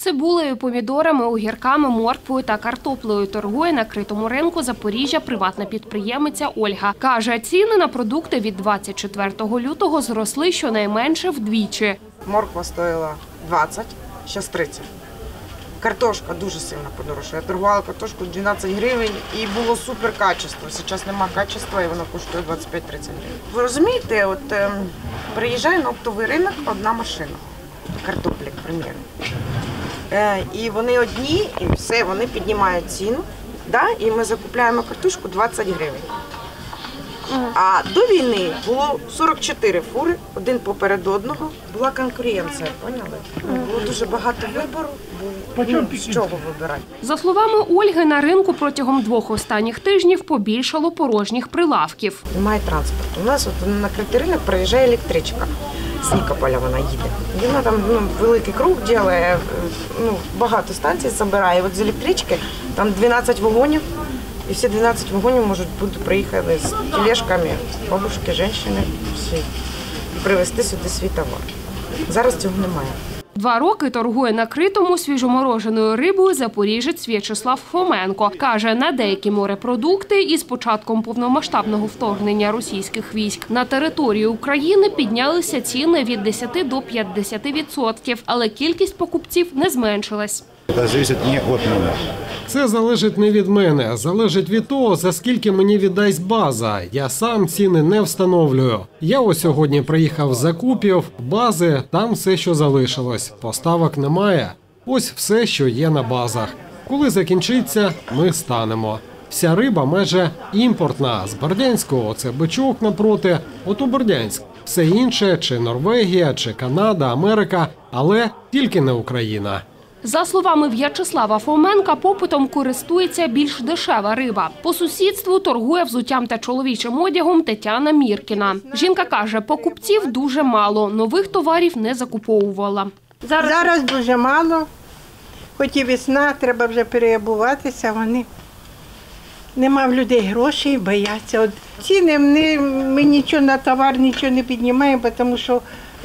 Цибулею, помідорами, огірками, морквою та картоплею торгує на критому ринку Запоріжжя приватна підприємиця Ольга. Каже, ціни на продукти від 24 лютого зросли щонайменше вдвічі. Морква стоїла 20, зараз 30. Картошка дуже сильно подорожчала. Я торгувала картошку 12 гривень і було супер качество. Зараз немає качества і воно коштує 25-30 гривень. Ви розумієте, от приїжджає на оптовий ринок одна машина, картоплі, примірно. І вони одні, і все, вони піднімають ціну, да? І ми закупляємо картошку 20 гривень. А до війни було 44 фури, один поперед одного. Була конкуренція, поняли? Було дуже багато вибору, з чого вибирати. За словами Ольги, на ринку протягом 2 останніх тижнів побільшало порожніх прилавків. Немає транспорту. У нас от на критий ринок приїжджає електричка. З Нікополя вона їде. І вона там великий круг робить, багато станцій збирає. От з електрички там 12 вагонів. І всі 12 вагонів можуть бути приїхати з тележками, бабушки, жінки, всі, і привезти сюди свій товар. Зараз цього немає. 2 роки торгує на критому свіжомороженою рибою запоріжець В'ячеслав Фоменко. Каже, на деякі морепродукти із початком повномасштабного вторгнення російських військ на територію України піднялися ціни від 10 до 50%, але кількість покупців не зменшилась. Це залежить не від мене. Це залежить не від мене, а залежить від того, за скільки мені віддасть база. Я сам ціни не встановлюю. Я ось сьогодні приїхав з закупів, бази, там все, що залишилось. Поставок немає. Ось все, що є на базах. Коли закінчиться, ми станемо. Вся риба майже імпортна. З Бердянського – це бичок напроти, от у Бердянськ. Все інше – чи Норвегія, чи Канада, Америка, але тільки не Україна. За словами В'ячеслава Фоменка, попитом користується більш дешева риба. По сусідству торгує взуттям та чоловічим одягом Тетяна Міркіна. Жінка каже, покупців дуже мало, нових товарів не закуповувала. Зараз дуже мало, хоч і весна, треба вже переобуватися, нема в людей грошей, бояться. От ціни ми нічого на товар не піднімаємо, тому що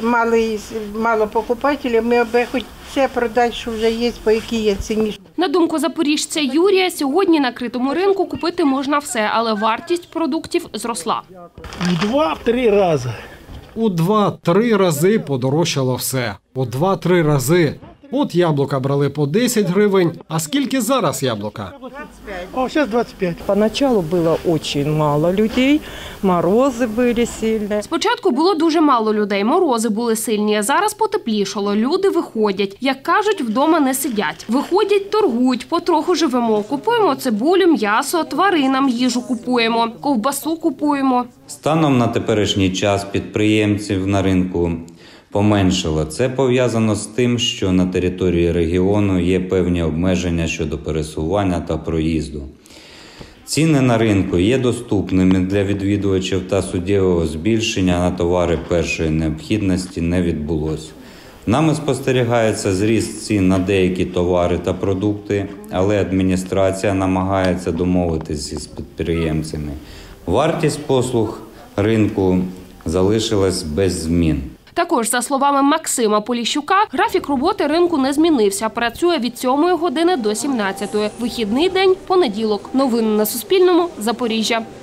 мало покупателів, ми хоч це продати, що вже є, по якій є ціні. На думку запоріжця Юрія, сьогодні на критому ринку купити можна все, але вартість продуктів зросла. В 2-3 рази. У 2-3 рази подорожчало все. У 2-3 рази. От яблука брали по 10 гривень, а скільки зараз яблука? О, зараз 25. Поначалу було дуже мало людей, морози були сильні. Спочатку було дуже мало людей, морози були сильні, а зараз потеплішало, люди виходять. Як кажуть, вдома не сидять. Виходять, торгують, потроху живемо. Купуємо цибулю, м'ясо, тваринам їжу купуємо, ковбасу купуємо. Станом на теперішній час підприємців на ринку поменшало. Це пов'язано з тим, що на території регіону є певні обмеження щодо пересування та проїзду. Ціни на ринку є доступними для відвідувачів та суттєвого збільшення на товари першої необхідності не відбулося. Нами спостерігається зріст цін на деякі товари та продукти, але адміністрація намагається домовитися з підприємцями. Вартість послуг ринку залишилась без змін. Також, за словами Максима Поліщука, графік роботи ринку не змінився. Працює від 7 години до 17. Вихідний день – понеділок. Новини на Суспільному. Запоріжжя.